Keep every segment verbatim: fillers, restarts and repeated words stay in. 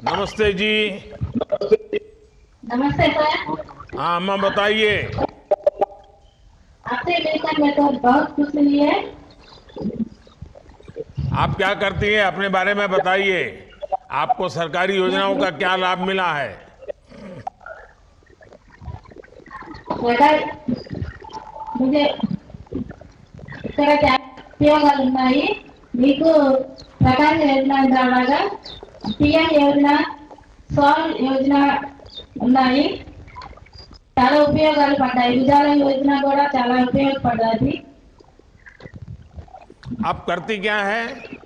नमस्ते जी। नमस्ते सर। हाँ अम्मा बताइए। आपसे मिलकर मैं तो बहुत खुश हुई है। आप क्या करती हैं अपने बारे में बताइए। आपको सरकारी मैं योजनाओं का क्या मैं- लाभ मिला है? सरकार मुझे ఇక్కడ ఉద్యోగాలు ఉన్నాయి మీకు ప్రకాశ యోజన ద్వారా పిఎం యోజన స్వాల్ యోజన ఉన్నాయి చాలా ఉపయోగాలు పడ్డాయి ఉజాల యోజన కూడా చాలా ఉపయోగపడ్డది आप करती क्या है?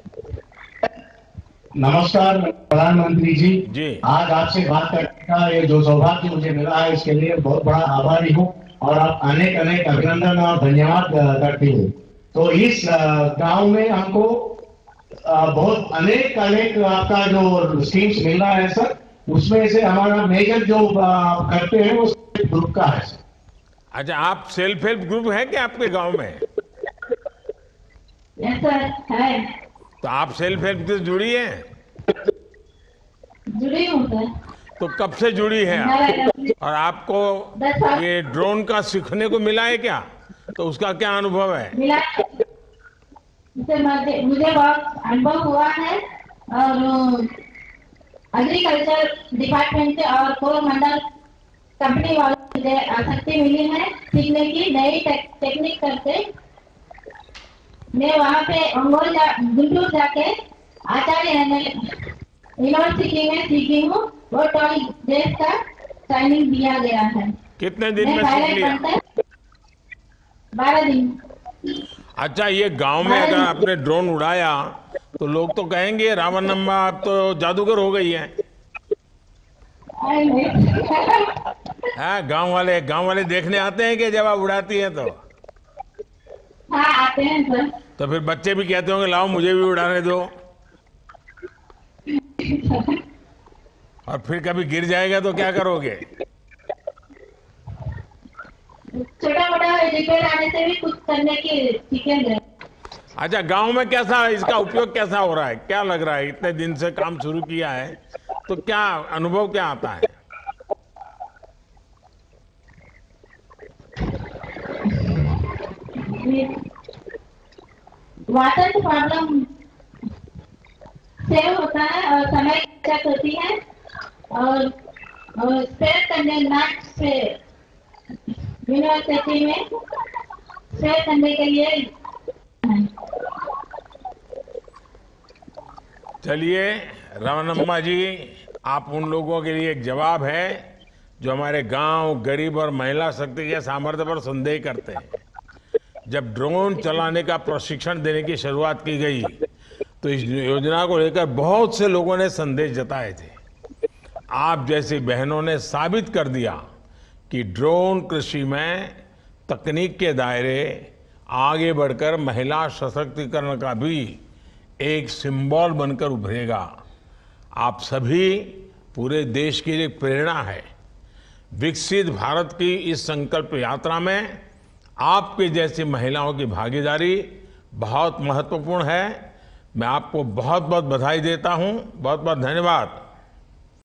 नमस्कार प्रधानमंत्री जी। जी। आज आपसे बात करने का ये जो सौभाग्य मुझे मिला है इसके लिए बहुत बड़ा आभारी हूँ और आप अनेक अनेक अभिनंदन और धन्यवाद करती हूँ। तो इस गांव में हमको बहुत अनेक अनेक आपका जो स्कीम्स मिल रहा है सर, उसमें से हमारा मेजर जो करते हैं वो ग्रुप का है सर। अच्छा, आप सेल्फ हेल्प ग्रुप है क्या आपके गांव में? ऐसा है। तो आप सेल्फ हेल्प से जुड़ी हैं? जुड़ी हूँ सर। तो कब से जुड़ी है आप? और आपको दस साल ये ड्रोन का सीखने को मिला है क्या? तो उसका क्या अनुभव है? मिला है। इससे मुझे मुझे बहुत अनुभव हुआ है और एग्रीकल्चर डिपार्टमेंट से और कोरमंडल कंपनी वालों से मुझे आसक्ति मिली है सीखने की नई टेक, टेक्निक करके मैं वहाँ पे अंगोल जा गुंटूर जाके आचार्य यूनिवर्सिटी में सीखी हूँ। वो ट्वेल्व डेज का ट्रेनिंग दिया गया है। कितने दिन मैं में सीख पायलट लिया? बनकर बारह दिन। अच्छा, ये गांव में अगर आपने ड्रोन उड़ाया तो लोग तो कहेंगे रावण अम्मा आप तो जादूगर हो गई हैं। आए नहीं। हाँ, गांव वाले गांव वाले देखने आते हैं कि जब आप उड़ाती हैं तो हाँ आते हैं सर। तो फिर बच्चे भी कहते होंगे लाओ मुझे भी उड़ाने दो। और फिर कभी गिर जाएगा तो क्या करोगे? छोटा मोटा रिपेयर आने से भी कुछ करने की सीखेंगे। अच्छा, गांव में कैसा इसका उपयोग कैसा हो रहा है? क्या लग रहा है इतने दिन से काम शुरू किया है तो क्या अनुभव क्या आता है? वाटर प्रॉब्लम सेव होता है और समय की बचत होती है और, और स्पेयर करने नाट से यूनिवर्सिटी में स्पेयर करने के लिए। चलिए रावणम्मा जी, आप उन लोगों के लिए एक जवाब है जो हमारे गांव गरीब और महिला शक्ति के सामर्थ्य पर संदेह करते हैं। जब ड्रोन चलाने का प्रशिक्षण देने की शुरुआत की गई तो इस योजना को लेकर बहुत से लोगों ने संदेह जताए थे। आप जैसी बहनों ने साबित कर दिया कि ड्रोन कृषि में तकनीक के दायरे आगे बढ़कर महिला सशक्तिकरण का भी एक सिंबल बनकर उभरेगा। आप सभी पूरे देश के लिए प्रेरणा है। विकसित भारत की इस संकल्प यात्रा में आपके जैसी महिलाओं की भागीदारी बहुत महत्वपूर्ण है। मैं आपको बहुत बहुत बधाई देता हूं। बहुत बहुत धन्यवाद।